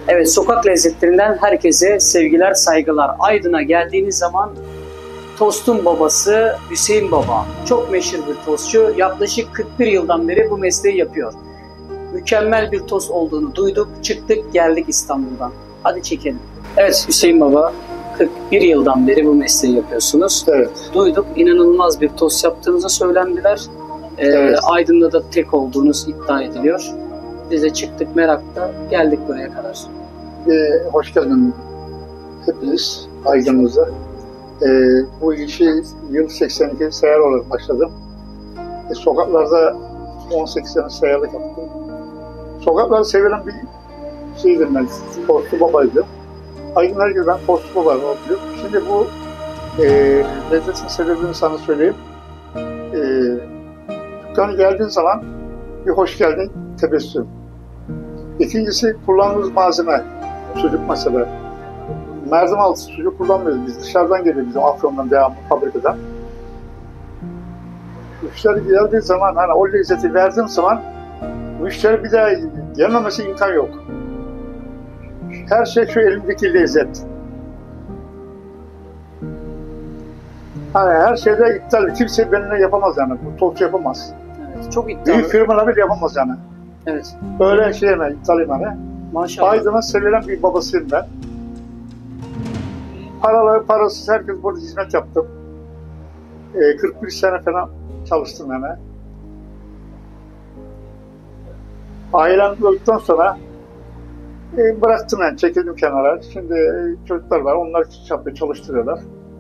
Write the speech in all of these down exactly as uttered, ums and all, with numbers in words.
Evet, sokak lezzetlerinden herkese sevgiler, saygılar. Aydın'a geldiğiniz zaman tostun babası Hüseyin Baba. Çok meşhur bir tostçu. Yaklaşık kırk bir yıldan beri bu mesleği yapıyor. Mükemmel bir tost olduğunu duyduk. Çıktık geldik İstanbul'dan. Hadi çekelim. Evet Hüseyin Baba, kırk bir yıldan beri bu mesleği yapıyorsunuz. Evet. Duyduk, inanılmaz bir tost yaptığınızı söylendiler. Ee, Evet. Aydın'da da tek olduğunuz iddia ediliyor. Biz de çıktık merakla, geldik buraya kadar. Ee, hoş geldin hepiniz Aydın'ımıza. Ee, bu işi yıl seksen iki seyyar olarak başladım. Ee, sokaklarda on sekiz sene seyyarlık yaptım. Sokaklarda sevilen bir şeydim ben, tostçu babaydım. Aydın her gün ben tostçu babayım oluyor. Şimdi bu e, lezzetin sebebini sana söyleyeyim. E, dükkana geldiğin zaman bir hoş geldin tebessüm. İkincisi kullandığımız malzeme, sucuk mesela. Merdiven altı sucuk kullanmıyoruz biz. Dışarıdan geliyor bizim Afyon'dan devamlı fabrikadan. Müşteri geldiği zaman, hani o lezzeti verdiğim zaman müşteri bir daha gelmemesi imkan yok. Her şey şu elimdeki lezzet. Hani her şeyde iptal. Kimse benimle yapamaz yani. Bu tostçu yapamaz. Evet, çok iddialı. Büyük firmalar bile yapamaz yani. Evet. Öyle şey yani, iptalim hani. Maşallah. Aydın'a sevilen bir babasıyım ben. Paralı, parasız herkes burada hizmet yaptım. Ee, kırk bir sene falan çalıştım yani. Ailem öldükten sonra e, bıraktım yani, çekildim kenara. Şimdi e, çocuklar var, onlar yapıyor, çalıştırıyorlar.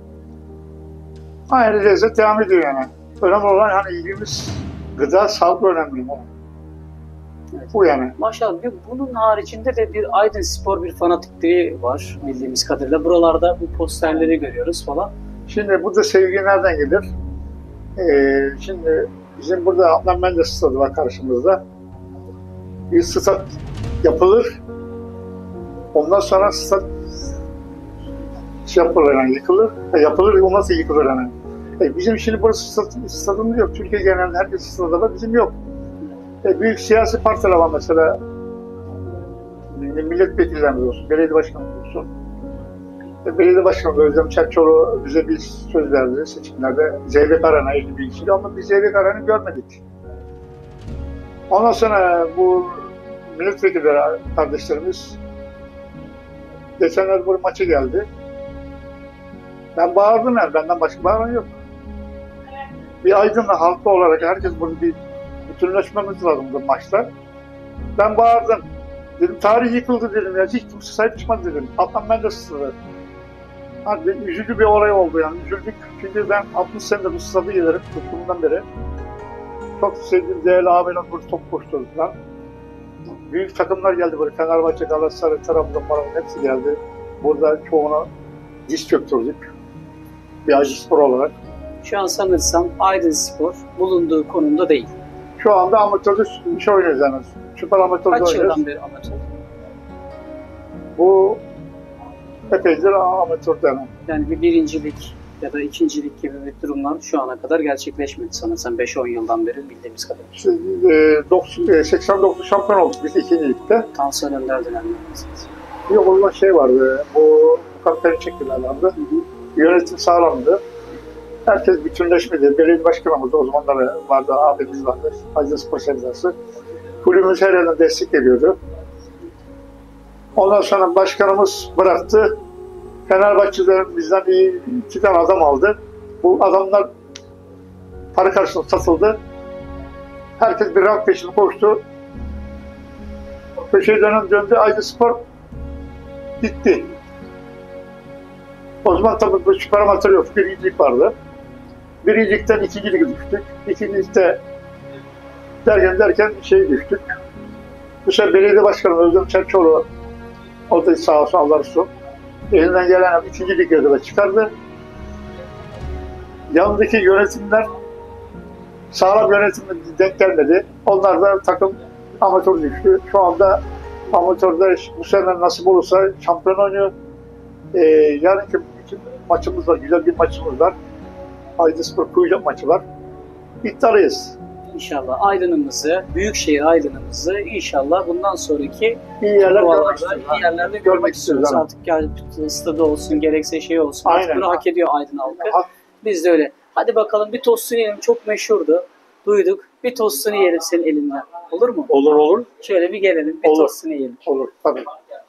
Aynı lezzet devam ediyor yani. Önemli olan hani yediğimiz gıda sağlıklı önemli. Evet. Bu yani. Maşallah. Bir, bunun haricinde de bir Aydın Spor bir fanatikliği var bildiğimiz kadarıyla. Buralarda bu posterleri görüyoruz falan. Şimdi burada sevgi nereden gelir? Ee, şimdi bizim burada Adnan Menderes stadı var karşımızda. Bir stat yapılır. Ondan sonra stat şey yapılır yani, yıkılır. E, yapılır, o nasıl yıkılır yani? E, bizim şimdi burası stat, stadımız yok. Türkiye genelinde herkes stadı var, bizim yok. E, büyük siyasi partiler var mesela. Milletvekillerimiz olsun, belediye başkanımız olsun. E, belediye başkanı Özlem Çerçoğlu bize bir söz verdi seçimlerde. Zeybek Aren'a elli bin kişi, ama biz Zeybek Arena'yı görmedik. Ondan sonra bu milletvekilleri kardeşlerimiz geçenler bu maça geldi. Ben bağırdım yani, benden başka bağıran yok. Bir Aydın'la halkı olarak herkes burada bir bütünleşmemiz lazım bu maçlar. Ben bağırdım. Dedim tarih yıkıldı dedim ya, hiç kimse sahip çıkmadı dedim. Adnan Menderes stadı. Hani üzücü bir olay oldu yani, üzüldük. Çünkü ben altmış senedir bu stadı gelirim, tuttuğumdan beri. Çok sevdiğim değerli abiler burada top koşturdular. Büyük takımlar geldi böyle, Fenerbahçe, Galatasaray, Trabzon, Maraş'ın hepsi geldi. Burada çoğuna diz çöktürdük. Bir Aydın Spor olarak. Şu an sanırsam Aydın Spor bulunduğu konumda değil. Şu anda amatörde iş oynuyoruz yani. Süper amatörde Kaç oynuyoruz. yıldan beri amatör? Bu epeydir amatörde yani. Yani bir birincilik ya da ikincilik gibi bir durumlar şu ana kadar gerçekleşmedi sanırsam beş on yıldan beri bildiğimiz kadarıyla. İşte, e, seksen dokuz şampiyon olduk biz ikincilikte. Tansiyon Önder dönemlerinde. Bir olan şey vardı, bu kampanya çektilerlerdi. Yönetim sağlamdı. Herkes bütünleşmedi. Belediye başkanımız o zamanlar vardı, abimiz vardı. Aydın Spor Sevdası. Kulübümüz her yerden destek veriyordu. Ondan sonra başkanımız bıraktı. Fenerbahçe'den bizden bir iki tane adam aldı. Bu adamlar para karşılığında satıldı. Herkes bir rank peşine koştu. Köşe dönem döndü. Aydın Spor gitti. O zaman tabii bu süper amatör yok. Birincilik vardı. Birincilikten ikincilik düştük. İkincilikte derken derken şey düştük. Bu sefer belediye başkanı Özlem Çerçoğlu, o da sağ olsun Allah olsun, elinden gelen ikincilik kadar çıkardı. Yanındaki yönetimler sağlam yönetimle denk gelmedi. Onlar da takım amatör düştü. Şu anda amatörde bu sene nasip olursa şampiyon oynuyor. Ee, yarınki bütün maçımız var, güzel bir maçımız var. Aydın Spor Kuyucak maçı var. İddialıyız. İnşallah Aydın'ımızı, büyükşehir Aydın'ımızı inşallah bundan sonraki İyi yerler görmek provalarda, istiyoruz. iyi yerlerde görmek istiyoruz. istiyoruz. Artık yani stadı olsun, gerekse şey olsun. Artık Aynen. bunu hak ediyor Aydın halkı. Ha- Biz de öyle. Hadi bakalım bir tostunu yiyelim. Çok meşhurdu. Duyduk. Bir tostunu yiyelim senin elinden. Olur mu? Olur olur. Şöyle bir gelelim. Bir Olur. tostunu yiyelim. Olur tabii.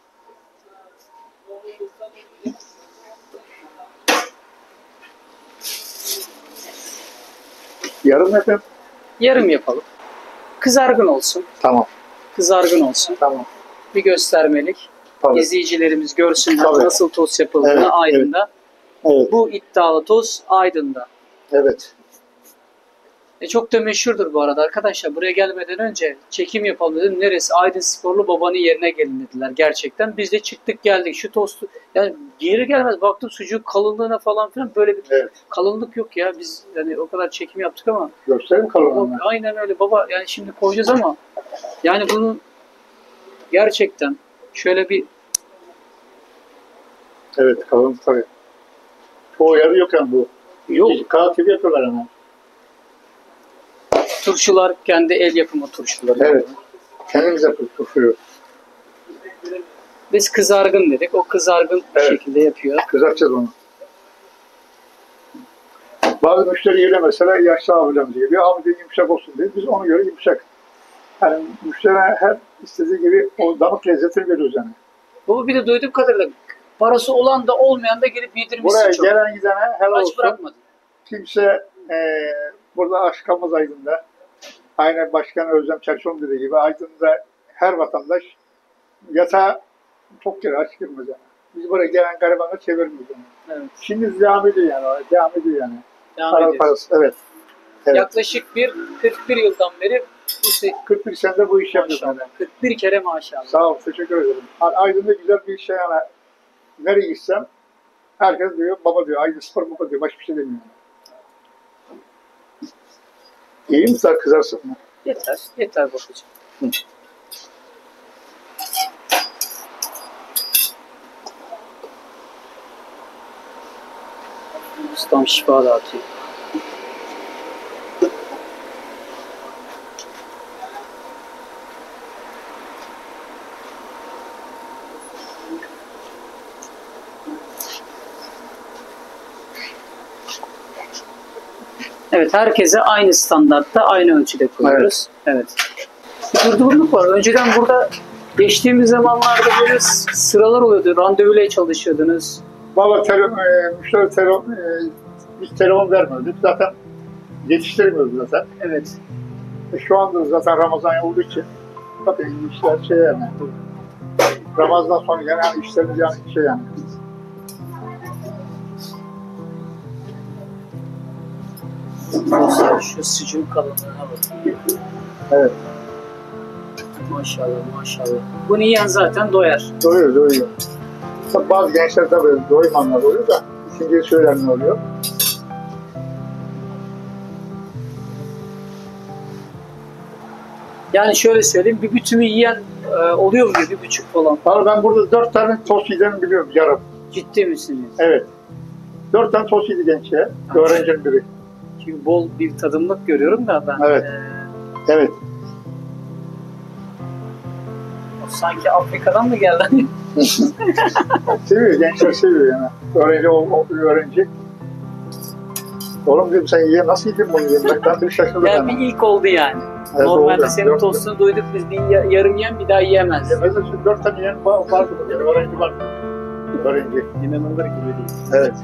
Yarın efendim. Yarım yapalım. Kızargın olsun. Tamam. Kızargın olsun. Tamam. Bir göstermelik. Tabii. İzleyicilerimiz görsünler Tabii. nasıl tost yapıldığını Evet, Aydın'da. Evet. Bu iddialı tost Aydın'da. Evet. E çok da meşhurdur bu arada arkadaşlar. Buraya gelmeden önce çekim yapalım dedim. Neresi? Aydın Sporlu babanın yerine gelin dediler gerçekten. Biz de çıktık geldik. Şu tostu yani geri gelmez. Baktım sucuk kalınlığına falan filan böyle bir Evet. kalınlık yok ya. Biz yani o kadar çekim yaptık ama Gösterim o- kalın. aynen öyle baba. Yani şimdi koyacağız ama yani bunu gerçekten şöyle bir Evet kalın tabii. Çoğu yerde yok yani bu. yok. Kağıt gibi yapıyorlar hemen. Turşular kendi el yapımı turşuları. Evet. Kendimiz yapıyoruz, turşuyu. Biz kızargın dedik. O kızargın bir Evet. şekilde yapıyor. Kızartacağız onu. Bazı müşteri geliyor mesela yaşlı abilerimiz geliyor. Abi diyor yumuşak olsun diyor. Biz ona göre yumuşak. Yani müşteri her istediği gibi o damak lezzetini veriyoruz yani. Baba bir de duyduğum kadarıyla parası olan da olmayan da gelip yedirmişsin Buraya çok. gelen gidene helal Aç olsun. bırakmadın. Kimse eee burada aşk kalmaz Aydın'da. Aynen Başkan Özlem Çerçoğlu dediği gibi Aydın'da her vatandaş yatağa çok kere aç girmez yani. Biz buraya gelen garibanları çevirmiyoruz yani. Evet. Şimdi devam ediyor yani. Devam ediyor yani. Devam Para ediyoruz. parası. Evet. Evet. Yaklaşık bir kırk bir yıldan beri bu se- kırk bir senedir bu işi yapıyoruz. maşallah. Yani. kırk bir kere maşallah. Sağ ol. Teşekkür ederim. A- Aydın'da güzel bir iş yani. Nereye gitsem herkes diyor baba diyor. Aydın Spor baba diyor. Başka bir şey demiyor. İyi mi sen kızarsın mı? Yeter. Yeter babacığım. Hı. Ustam şifa dağıtıyor. Evet, herkese aynı standartta, aynı ölçüde koyuyoruz. Evet. Bir durduruluk var. Önceden burada geçtiğimiz zamanlarda böyle s- sıralar oluyordu. Randevuyla çalışıyordunuz. Valla tele, e, müşteri tele, e, biz telefon vermiyorduk. Zaten yetiştirmiyoruz zaten. Evet. E, şu anda zaten Ramazan olduğu için tabii işler şey yani. Ramazan sonra genel işlerimiz yani şey yani. Dostlar şu sucuğun kalınlığına bakın. Evet. Maşallah maşallah. Bunu yiyen zaten doyar. Doyuyor, doyuyor. Tabii bazı gençler tabii doymanlar oluyor da ikinci söylenme oluyor. Yani şöyle söyleyeyim, bir bütünü yiyen e, oluyor mu bir buçuk falan? Valla ben burada dört tane tost yediğimi biliyorum yarım. Ciddi misiniz? Evet. Dört tane tost yedi genç ya. Öğrencinin biri. Çünkü bol bir tadımlık görüyorum da ben. Evet. e, Evet. sanki Afrika'dan mı geldi? Seviyor, gençler seviyor yani. Öğrenci, o, o, öğrenci. Oğlum dedim sen ye, nasıl yedin bunu dedim. Ben, ben bir şaşırdım Yani yani. bir ilk oldu yani. Evet, Normalde oldu. senin Dört- tostunu duyduk biz bir ya- yarım yiyen bir daha yiyemez. Yemezde şimdi dört tane yeğen var- vardı. Yani öğrenci vardı. Öğrenci. İnanılır gibi değil. Evet.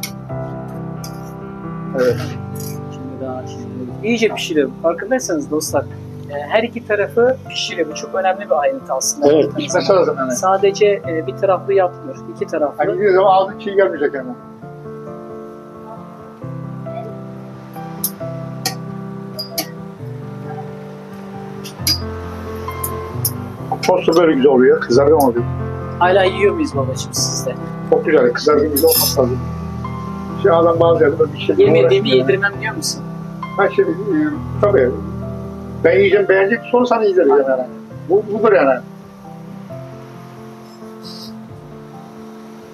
Evet. Şimdi daha şimdi iyice pişiriyor. Farkındaysanız dostlar e, her iki tarafı pişiriyor. Bu çok önemli bir ayrıntı aslında. Evet. Pişmesi lazım yani. Sadece e, bir taraflı yapmıyor. İki taraflı. Hani gidiyor zaman ağzın çiğ gelmeyecek yani. Tostu böyle güzel oluyor. Kızargan oluyor. Hala yiyor muyuz babacığım sizde? Çok güzel. Kızargan güzel olması lazım. Şimdi adam bazı yerde böyle bir şey... Yemediğimi yedirmem diyor musun? Ben şimdi e, tabii ben yiyeceğim beğenecek sonra sana yiyeceğim yani. Bu, budur yani.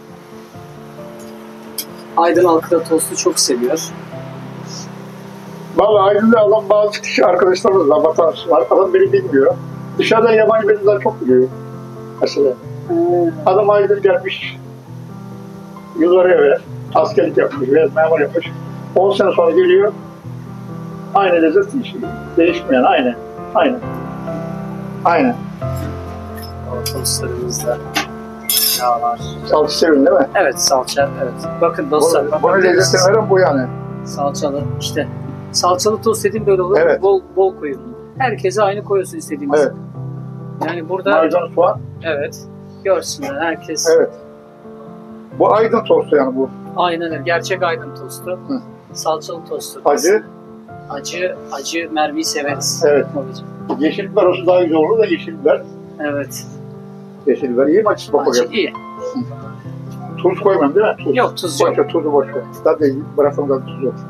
Aydın halkı da tostu çok seviyor. Vallahi Aydın'da alan bazı kişi arkadaşlarımız var, vatandaşlar var. Adam beni bilmiyor. Dışarıdan yabancı beni daha çok biliyor. Mesela. Hmm. Adam Aydın gelmiş. Yıllar evvel askerlik yapmış veya memur yapmış. on sene sonra geliyor. Aynı lezzet hiç değişmeyen, aynı. Aynı. Aynı. Tostlarımızda yağlar. Salça sevin değil mi? Evet, salça. Evet. Bakın dostlar. Bunu, bunu lezzetini veren bu yani. Salçalı işte. Salçalı tost dediğim böyle olur. Evet. Bol bol koyun. Herkese aynı koyuyorsun istediğiniz. Evet. Yani burada Maydanoz soğan. evet. Görsünler herkes. Evet. Bu Aydın tostu yani bu. Aynen öyle. Gerçek Aydın tostu. Hı. Salçalı tostu. Acı. Acı, acı mermiyi severiz. Evet. Babacığım. Yeşil biber olsa daha güzel olur da yeşil biber. Evet. Yeşil biber iyi mi acısı bak Acı bakayım. iyi. Tuz koymam değil mi? Tuz. Yok, tuz yok. Boş ver, tuzu boş ver. Zaten bırakalım da tuz yok.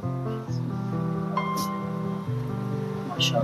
Maşallah.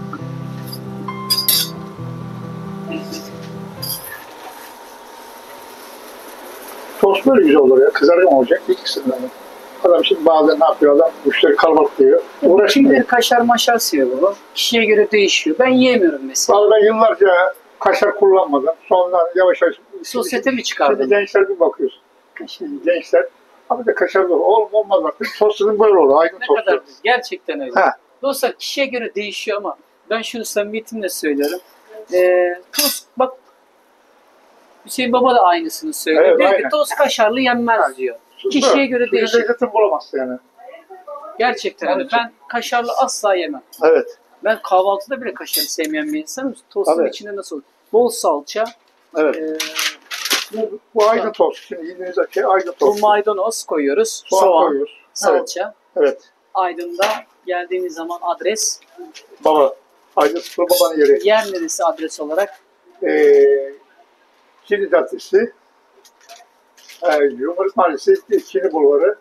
Tost böyle güzel olur ya. Kızargan olacak ikisinden. Adam şimdi bazen ne yapıyor adam? Müşteri kalabalık diyor. Uğraşmıyor. Kimileri kaşar maşar seviyor baba. Kişiye göre değişiyor. Ben yiyemiyorum mesela. Vallahi ben yıllarca kaşar kullanmadım. Sonra yavaş yavaş... Sosyete mi Şimdi çıkardın? gençler bir bakıyorsun. Şimdi gençler abi de kaşar olur. Oğlum olmaz artık. Tostunun böyle olur. Aydın Ne tostu. kadar gerçekten öyle. Ha. Dostlar kişiye göre değişiyor ama ben şunu samimiyetimle söylüyorum. Ee, tost bak Hüseyin Baba da aynısını söylüyor. Evet, diyor ki aynen. tost kaşarlı yenmez diyor. Kişiye göre Suyun değişir. lezzetini bulamazsın yani. Gerçekten öyle. Evet. Ben kaşarlı asla yemem. Evet. Ben kahvaltıda bile kaşarı sevmeyen bir insanım. Tostun Tabii. içinde nasıl olur? Bol salça, Evet. ee, Bu, bu Aydın tostu. Şimdi yediğiniz şey Aydın bu tostu. maydanoz koyuyoruz, Soğan, soğan, koyuyoruz. salça. Evet. Aydın'da geldiğiniz zaman adres, Baba. Aydın Sıfır Baba'nın yeri. yer neresi adres olarak? Ee, Çinli Caddesi. Ee, Cumhuriyet Mahallesi. Çinli Bulvarı.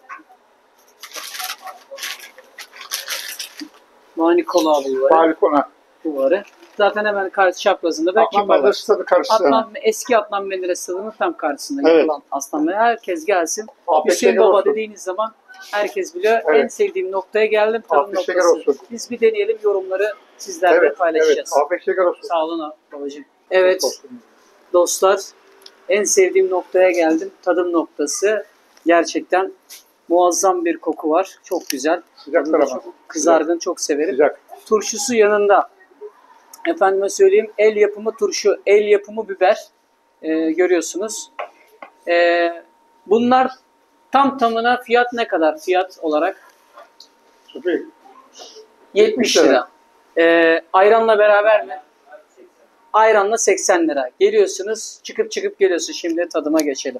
Mani Kola Bulvarı. Balikona. Bulvarı. Zaten hemen karşı çaprazında da Adnan Kibar var. Menderes stadı karşısında. Adnan, eski Adnan Menderes stadının tam karşısında Evet. yapılan Aslan Bey. Herkes gelsin. Afiyet Hüseyin şeker Baba olsun. dediğiniz zaman herkes biliyor. Evet. En sevdiğim noktaya geldim. Tarım Afiyet şeker noktası. olsun. Biz bir deneyelim, yorumları sizlerle Evet. Evet. paylaşacağız. Afiyet şeker olsun. Sağ olun babacığım. Evet dostlar, en sevdiğim noktaya geldim. Tadım noktası. Gerçekten muazzam bir koku var. Çok güzel. Sıcak Tadı da tarafı. çok kızargın, çok severim. Sıcak. Turşusu yanında. Efendime söyleyeyim, el yapımı turşu, el yapımı biber Ee, görüyorsunuz. Ee, bunlar tam tamına fiyat ne kadar fiyat olarak? Süper. yetmiş lira. Ee, ayranla beraber mi? Ayranla seksen lira. Geliyorsunuz, çıkıp çıkıp geliyorsun. Şimdi tadıma geçelim.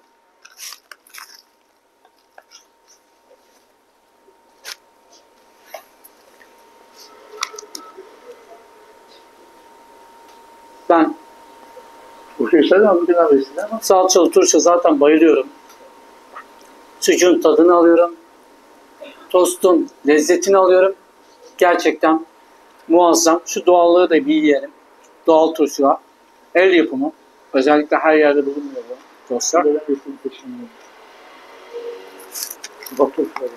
Ben Turşu istedin mi? Bir tane istedin ama. salçalı turşu zaten bayılıyorum. Sucuğun tadını alıyorum. Tostun lezzetini alıyorum. Gerçekten muazzam. Şu doğallığı da bir yiyelim. Doğal turşu var. El yapımı. Özellikle her yerde bulunmuyor bu tostlar. Böyle bir turşu peşinde. Bak turşuları.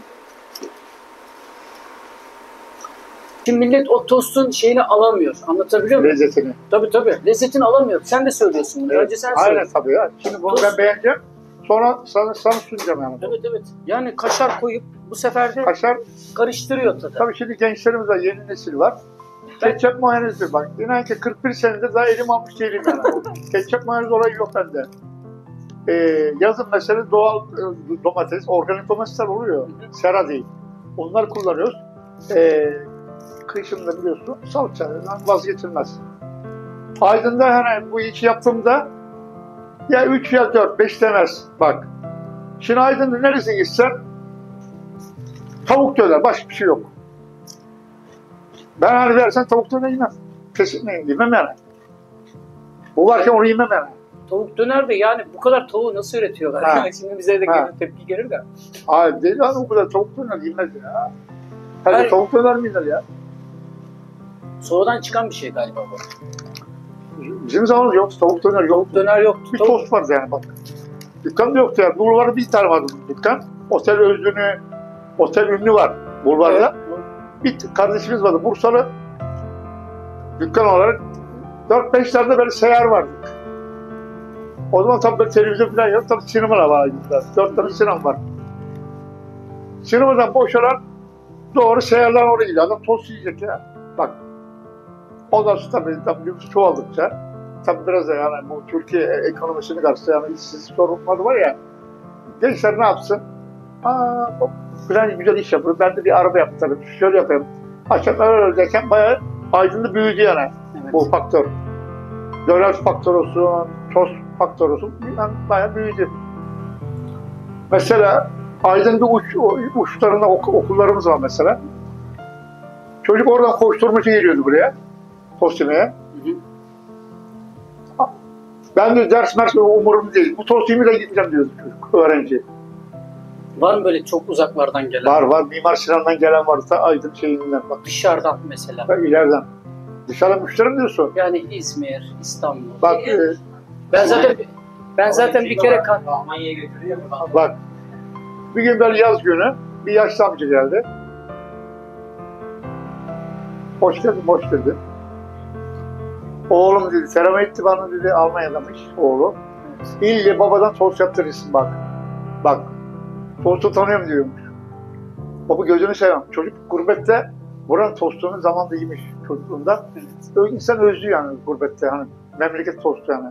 Şimdi millet o tostun şeyini alamıyor. Anlatabiliyor muyum? Lezzetini. Tabii tabii. Lezzetini alamıyor. Sen de söylüyorsun bunu. Önce sen söyle. Aynen tabii ya. Şimdi bunu Tost- ben beğeneceğim. Sonra sana, sana sunacağım yani. Evet evet. Yani kaşar koyup bu sefer de Kaşar, karıştırıyor tadı. tabii şimdi gençlerimiz var, yeni nesil var. Ketçap mayonezdir bak. İnan ki kırk bir senedir daha elim almış değilim yani. Ketçap mayonez olayı yok bende. Ee, yazın mesela doğal e, domates, organik domatesler oluyor. Sera değil. Onları kullanıyoruz. Ee, kışın da biliyorsun salçadan vazgeçilmez. Aydın'da hani bu işi yaptığımda ya üç ya dört, beş demez. Bak. Şimdi Aydın'da neresi gitsen tavuk döner, başka bir şey yok. Ben hani versen tavuk döner yemem. Kesinlikle yemem yani. Bu varken onu yemem yani. Tavuk döner de yani bu kadar tavuğu nasıl üretiyorlar? Ha. Yani şimdi bize de Ha. gelir, tepki gelir de. Hayır değil lan o kadar tavuk döner yemez ya. Hadi Hayır. tavuk döner mi yenir ya? Sonradan çıkan bir şey galiba bu. Bizim zamanımız yok, tavuk döner yok. Döner yoktu. Bir Tavuk... tost vardı yani bak. Dükkan da yoktu yani. Bulvarda bir tane vardı dükkan. Otel Özünü, Otel Ünlü var bulvarda. bir kardeşimiz vardı, Bursalı. Dükkan olarak dört beş tane böyle seyyar vardı. O zaman tabii böyle televizyon falan yok, tabii sinema var. Dört tane sinema var. Sinemadan boşalan doğru seyyarlar oraya gidiyor. Adam tost yiyecek ya. Bak. Ondan sonra tabii, tabii nüfus çoğaldıkça, tabii biraz da yani bu Türkiye ekonomisini karşılayan yani işsiz sorunları var ya, gençler ne yapsın? Aa, falan güzel iş yapıyor, ben de bir araba yaptırırım, şöyle yapayım. Akşamlar öyleyken bayağı Aydın'da büyüdü yani, evet. Bu faktör. Döner faktör olsun, tost faktör olsun, yani bayağı büyüdü. Mesela Aydın'da uç, uçlarında ok, okullarımız var mesela. Çocuk oradan koşturmacı geliyordu buraya, tost yemeye. Ben de ders mers umurum değil. Bu tost yemeye de gideceğim diyordu çocuk, öğrenci. Var mı böyle çok uzaklardan gelen? Var var. Mimar Sinan'dan gelen var da Aydın şeyinden bak. Dışarıdan mesela. Bak ileriden. Dışarıdan müşteri mi diyorsun? Yani İzmir, İstanbul. Bak. E, ben zaten ben zaten bir kere kan. Almanya'ya götürüyor mu? Bak. Bir gün böyle yaz günü bir yaşlı amca geldi. Hoş geldin, hoş geldin. Oğlum dedi, selam etti bana dedi, Almanya'damış oğlu. Evet. İlle babadan tost yaptırırsın bak. Bak. Tostu tanıyorum diyormuş. Baba gözünü seveyim. Çocuk gurbette buranın tostunu zamanında yemiş çocukluğunda. Evet. İnsan özlüyor yani gurbette, hani memleket tostu yani.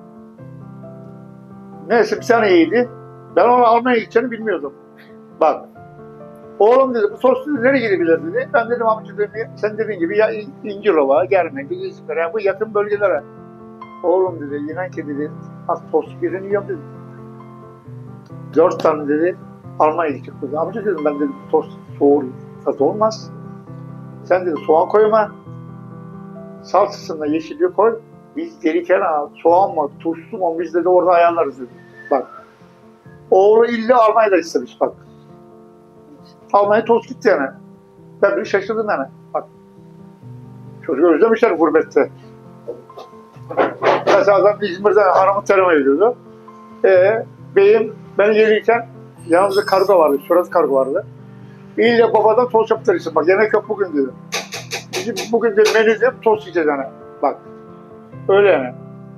Neyse bir sene iyiydi. Ben onu Almanya'ya gideceğini bilmiyordum. Bak. Oğlum dedi, bu tostu nereye gidebilir dedi. Ben dedim amca dedim, sen dediğin gibi ya İncirova, Germenk'e, İzmir'e, yani bu yakın bölgelere. Oğlum dedi, inan ki dedi, az tost birini yiyorum dedi. Dört tane dedi, Almanya'ya gidecek dedi. Amca dedim, ben dedim, tost soğur, tadı olmaz. Sen dedi, soğan koyma. Salçasında yeşilliği koy. Biz gereken soğan mı, tuzlu mu, biz dedi orada ayarlarız dedi. Bak. Oğlu illa Almanya'da istemiş bak. Almanya tost gitti yani. Ben bir şaşırdım yani. Bak. Çocuk özlemişler gurbette. Mesela adam İzmir'den hanımı terime ediyordu. Ee, beyim ben gelirken yanımızda kargo vardı, surat kargo vardı. İlle babadan tost yaptırırsın. Bak yemek yok bugün dedi. Bizim bugün de menüde hep tost yiyeceğiz yani. Bak. Öyle yani.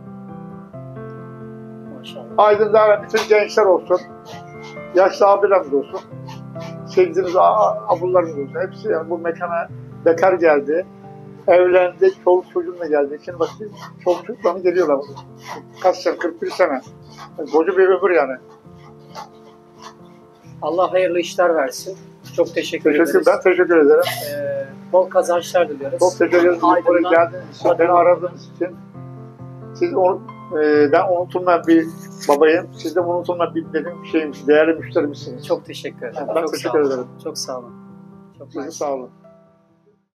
Maşallah. Aydın'da bütün gençler olsun. Yaşlı abilerimiz olsun. Sevdiğiniz abullarımız olsun. Hepsi yani bu mekana bekar geldi. Evlendi, çoluk çocuğunla geldi. Şimdi bak çoluk çocuklarına geliyorlar. Kaç sene, kırk bir sene. Yani koca bir ömür yani. Allah hayırlı işler versin. Çok teşekkür, teşekkür ederiz. Ben teşekkür ederim. Ee, bol kazançlar diliyoruz. Çok teşekkür ederim. Buraya geldiğiniz için, beni aradığınız için. Siz o, e, ben unutulmaz bir babayım. Siz de unutulmaz bir benim şeyim, değerli müşterimsiniz. Çok teşekkür ederim. Ben Çok teşekkür ederim. Çok sağ olun. Çok Siz sağ olun.